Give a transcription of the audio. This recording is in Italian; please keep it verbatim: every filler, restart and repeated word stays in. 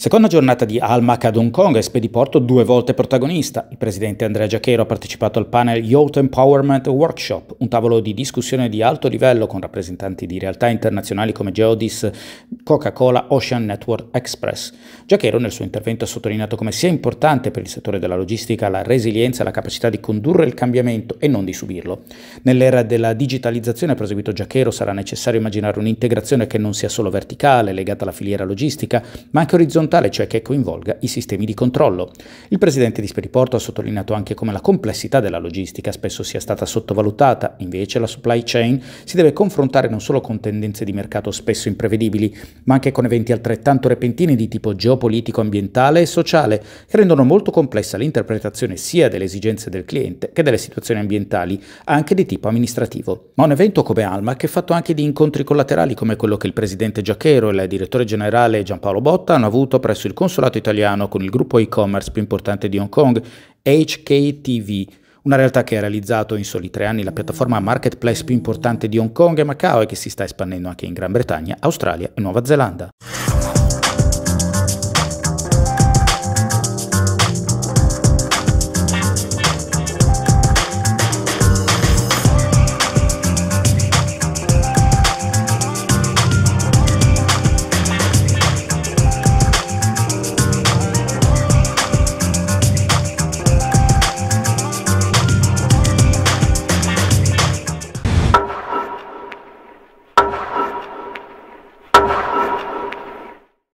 Seconda giornata di Almac ad Hong Kong, Expediporto due volte protagonista. Il presidente Andrea Giachero ha partecipato al panel Youth Empowerment Workshop, un tavolo di discussione di alto livello con rappresentanti di realtà internazionali come Geodis, Coca-Cola, Ocean Network Express. Giachero nel suo intervento ha sottolineato come sia importante per il settore della logistica la resilienza e la capacità di condurre il cambiamento e non di subirlo. Nell'era della digitalizzazione, ha proseguito Giachero, sarà necessario immaginare un'integrazione che non sia solo verticale, legata alla filiera logistica, ma anche orizzontale, cioè che coinvolga i sistemi di controllo. Il presidente di Expediporto ha sottolineato anche come la complessità della logistica spesso sia stata sottovalutata, invece la supply chain si deve confrontare non solo con tendenze di mercato spesso imprevedibili, ma anche con eventi altrettanto repentini di tipo geopolitico, ambientale e sociale, che rendono molto complessa l'interpretazione sia delle esigenze del cliente che delle situazioni ambientali, anche di tipo amministrativo. Ma un evento come Almac è fatto anche di incontri collaterali come quello che il presidente Giachero e il direttore generale Giampaolo Botta hanno avuto presso il consolato italiano con il gruppo e-commerce più importante di Hong Kong, H K T V, una realtà che ha realizzato in soli tre anni la piattaforma marketplace più importante di Hong Kong e Macao e che si sta espandendo anche in Gran Bretagna, Australia e Nuova Zelanda.